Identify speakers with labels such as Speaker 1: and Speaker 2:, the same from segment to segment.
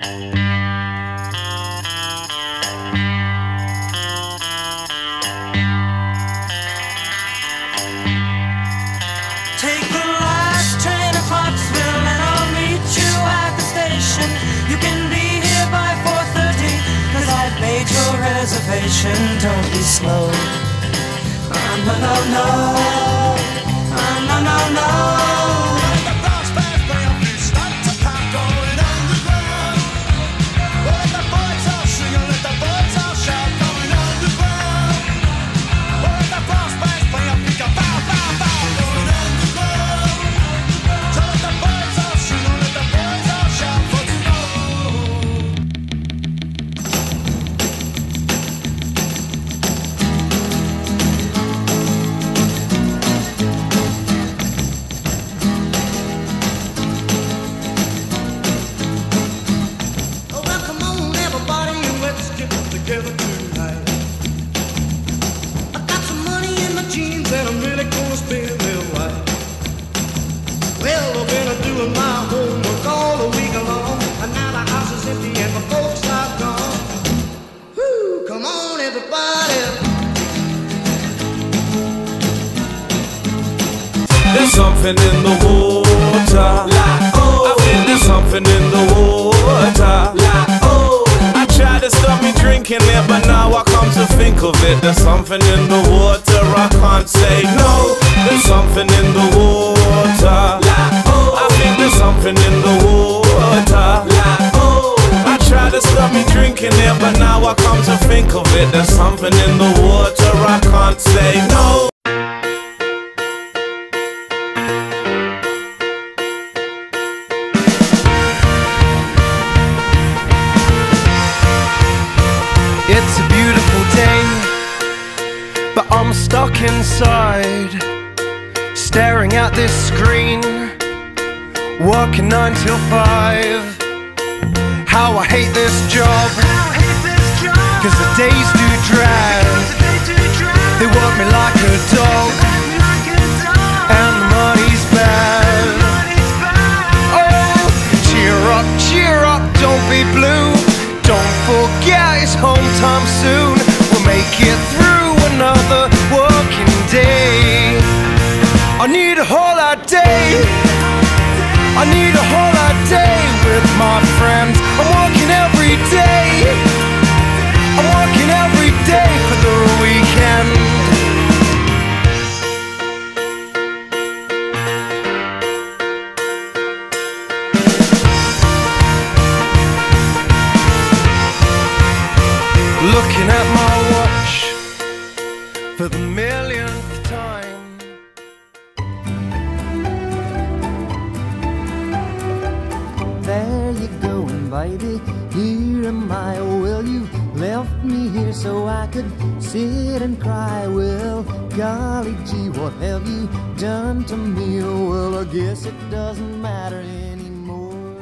Speaker 1: Take the last train to Clarksville and I'll meet you at the station. You can be here by 4:30, 'cause I've made your reservation. Don't be slow. No, no, no. No, no, no.
Speaker 2: The brass bands play a few stunts of pop going underground. Let the boys all sing and let the boys all shout going underground. Let the brass bands play a few bow, bow, bow going underground. So let the boys all sing and let the boys all shout for the together tonight. I got some money in my jeans and I'm really gonna spend it right. Well, I've been doing my homework all the week long, and now the house is empty and my folks are gone. Woo, come on everybody.
Speaker 3: There's something in the water. I feel there's something in the water. I tried to stop me drinking it, but now I come to think of it. There's something in the water, I can't say no. There's something in the water. I think there's something in the water. I tried to stop me drinking it, but now I come to think of it. There's something in the water, I can't say no.
Speaker 4: It's a beautiful day, but I'm stuck inside, staring at this screen, working 9 till 5. How I hate this job, 'cause the days do drag. They work me like a dog, and the money's bad. Oh, cheer up, don't be blue. Don't forget it's home time soon. We'll make it through another working day. I need a holiday. I need a holiday with my friends. I'm working every day. I'm working every day for the weekend. Looking at my watch for the millionth time.
Speaker 5: There you going, baby, here am I. Well, you left me here so I could sit and cry. Well, golly gee, what have you done to me? Well, I guess it doesn't matter anymore.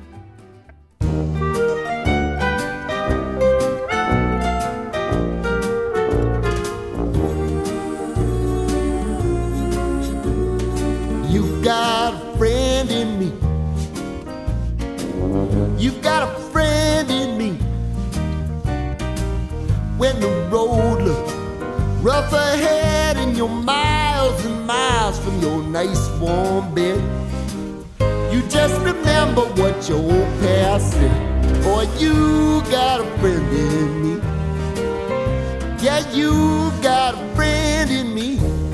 Speaker 2: You've got a friend in me. You've got a friend in me. When the road looks rough ahead and you're miles and miles from your nice warm bed, you just remember what your old past said. Boy, you got a friend in me. Yeah, you got a friend in me.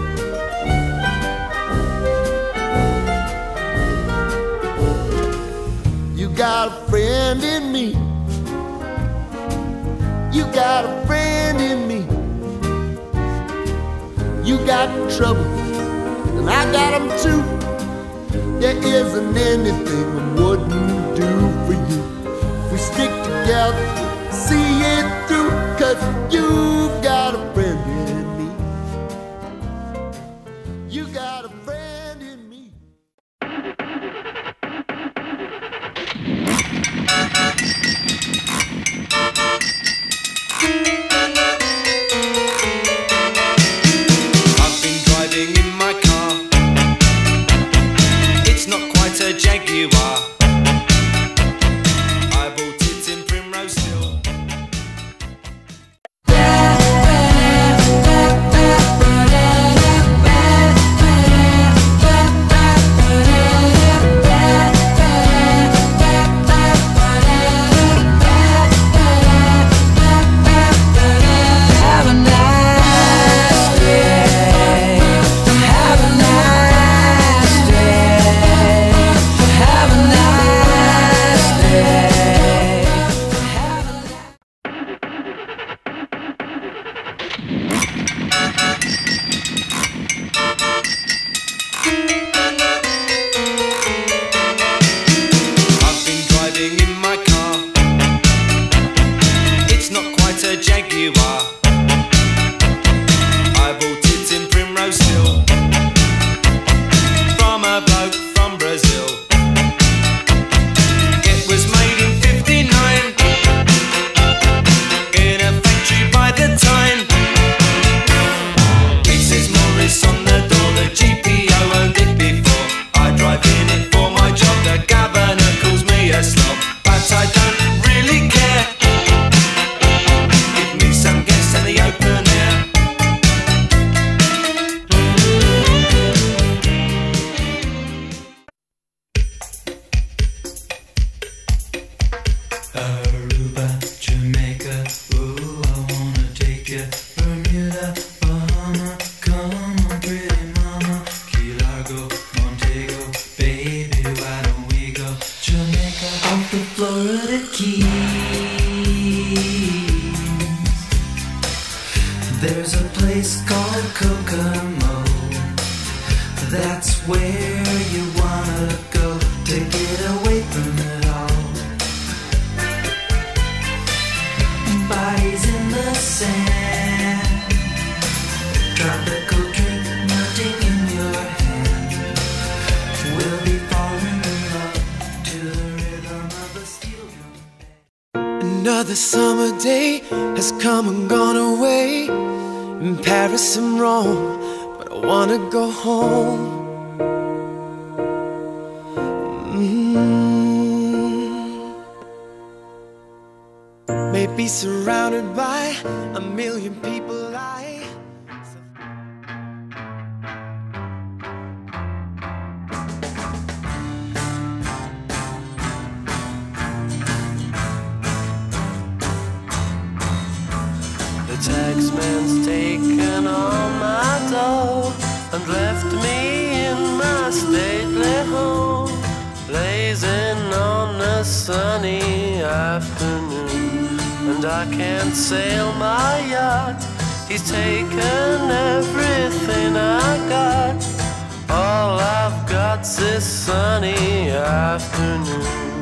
Speaker 2: You got a friend in me. You got a friend in me. You got trouble, and I got them too. There isn't anything I wouldn't do for you. We stick together, see it through, 'cause you've got a friend in me. You got a friend in me.
Speaker 6: I've been driving in my car. It's not quite a Jaguar. I bought it but I don't really care. Give me some gas in the open air.
Speaker 2: Aruba, Jamaica, ooh, I wanna take you. Bermuda, Bahama, come on, pretty mama. Key Largo, Montego, baby, why don't we go? Jamaica, off the Florida Keys. There's a place called Kokomo. That's where you wanna go to get away from it all. Bodies in the sand, tropical drink melting in your hand. We'll be falling in love to the rhythm of the steel drum.
Speaker 7: Another summer day has come and gone away. In Paris and Rome, but I wanna go home. Maybe surrounded by a million people
Speaker 3: The taxman's taken all my dough and left me in my stately home, blazing on a sunny afternoon. And I can't sail my yacht, he's taken everything I got. All I've got's this sunny afternoon.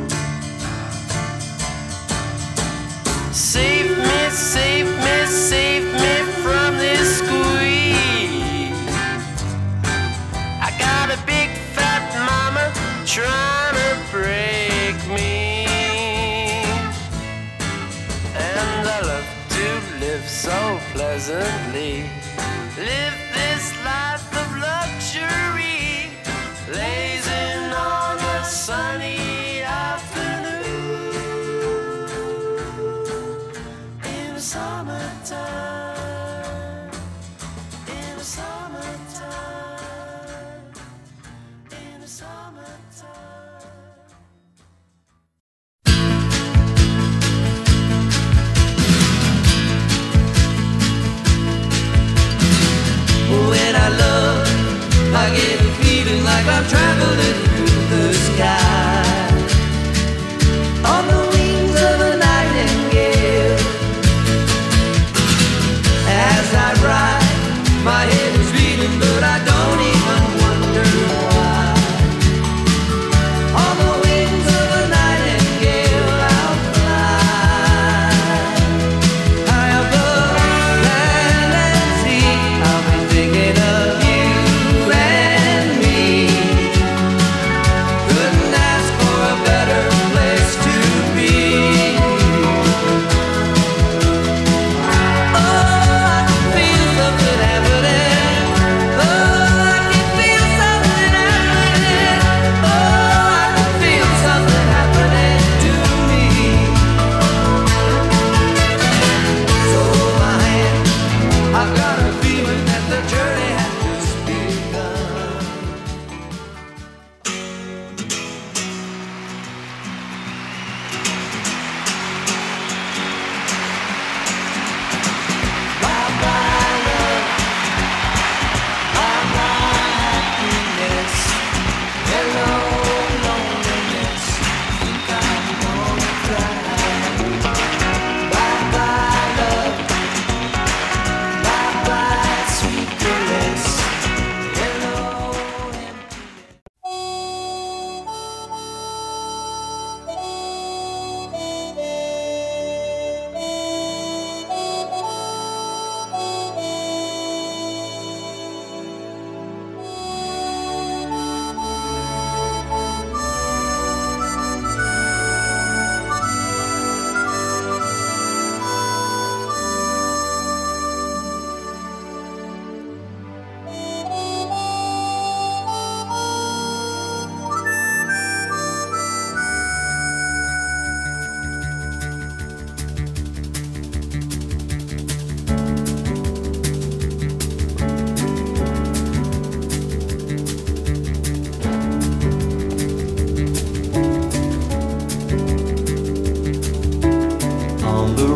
Speaker 3: Save me, save me, save me from this squeeze. I got a big fat mama trying to break me. And I love to live so pleasantly, live this life of luxury, blazing on a sunny afternoon in the summertime, in the summertime, in the summertime.
Speaker 2: When I love, I get a feeling like I'm traveling through the sky on the wings of a nightingale.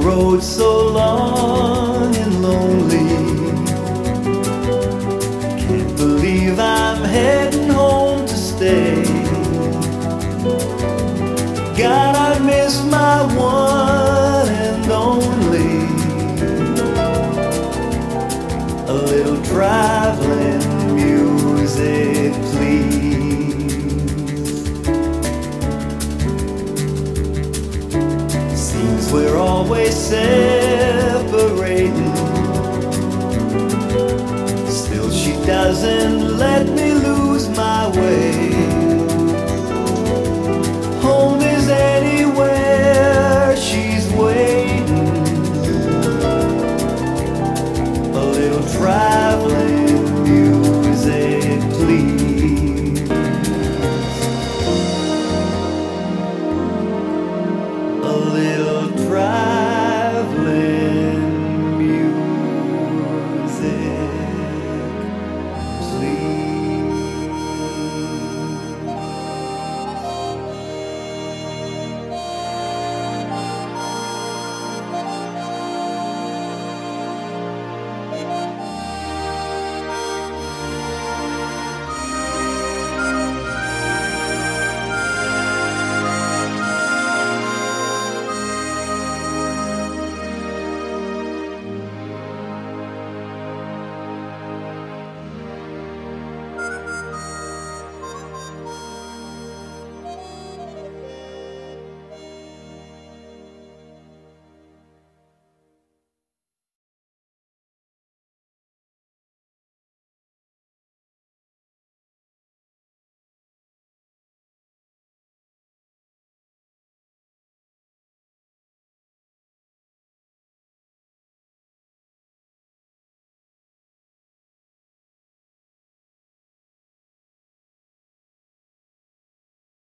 Speaker 5: road so long and lonely. Can't believe I'm heading home to stay. God, I miss my one and only. A little traveling music, please. Seems we're always separating. Still she doesn't